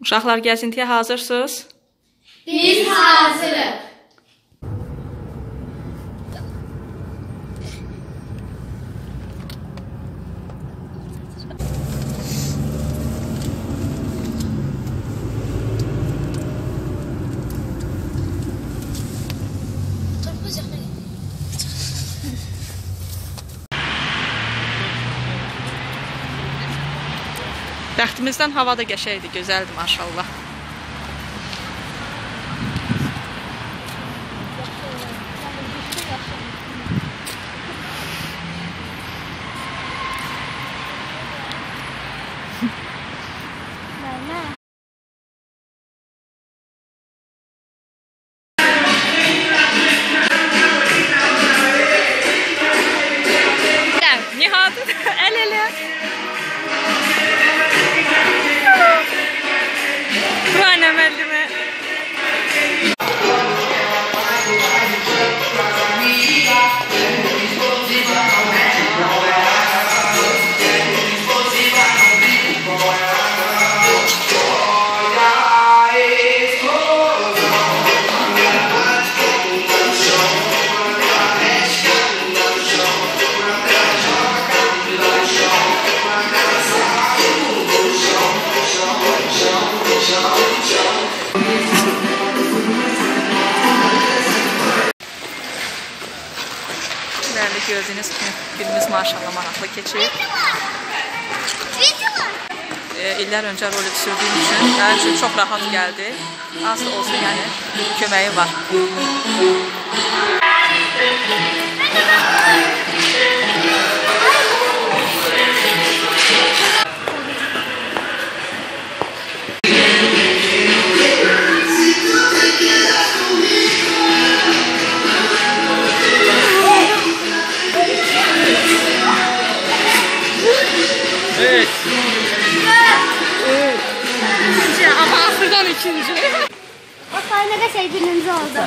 Uşaqlar, gəzintiyə hazırsınız? Biz hazırıq. Bəxtimizdən hava da qəşəngdir, gözəldir maşallah. Nihat, el-ele. Buana müellime. Gördüğünüz kimi günümüz maşallah maraqlı keçir. İllər öncə rolik sürdüyüm üçün mənim üçün çox rahat gəldi. Az da olsun, yəni köməyi var. Evet. Ama Afrika'dan ikinci. O sonra da şey birinci oldu.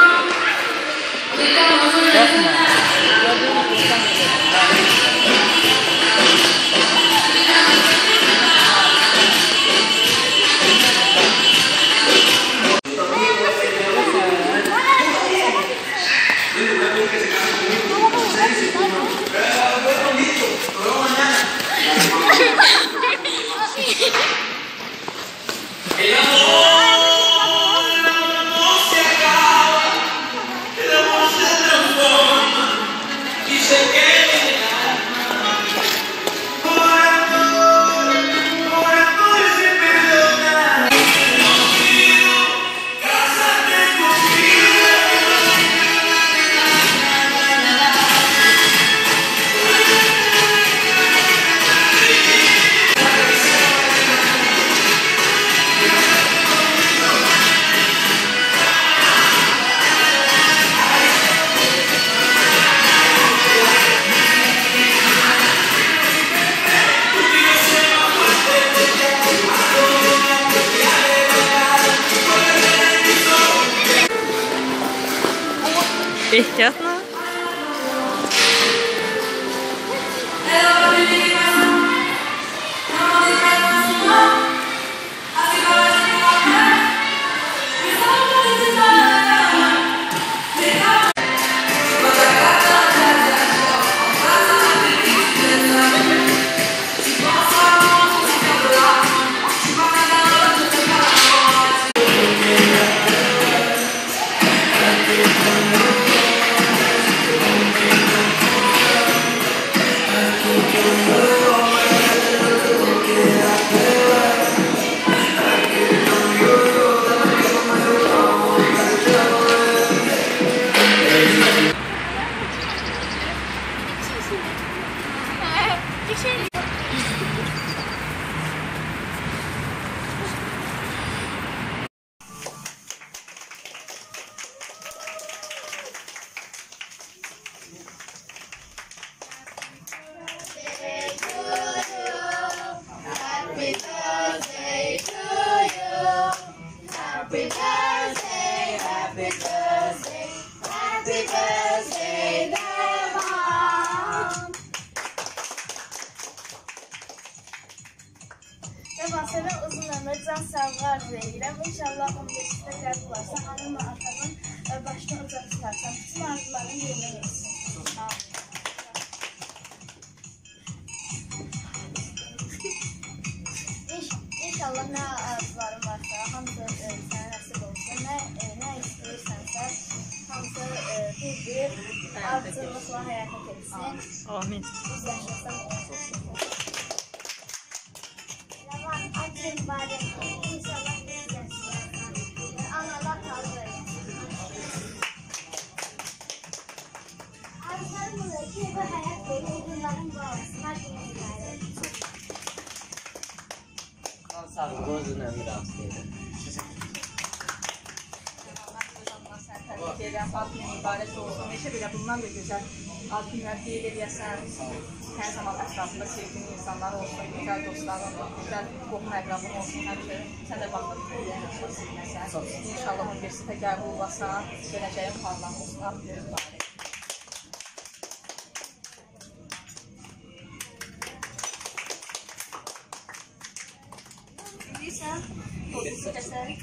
Ehtiyatla. arzu edirəm. İnşallah universitetə qəbul olarsa, anımla atamın başına ocaq tutarsam, bütün arzularını yerinə yetsin. Sağ olun. İnşallah nə arzularım varsa, hamısı sənə nəsib olsun. Nə istəyirsənsə, hamısı bir arzuculuqla həyata keçsin. Amin. Biz yaşasın olsun. Açın bari. İnşallah biz yaşasın. Analar kalır. Arzularım olur ki bu hayat benim bunların bağlısın. Her gün ilerler. Sağlıklı uzun ömür aslında. Təbrik edirəm, ad günün mübarək olsun. Neçə belə bundan da gözəl ad günlər qeyd edəsən. Hər zaman ətrafında sevgili insanlar olsun, gözəl dostların, gözəl qohum əqrabın olsun. Həmişə sən də baxıb sevməsən. İnşallah universitetə qəbul olasan, gələcəyin parlaq olsun. Ad günün mübarək. Bilirsən, polisi desək.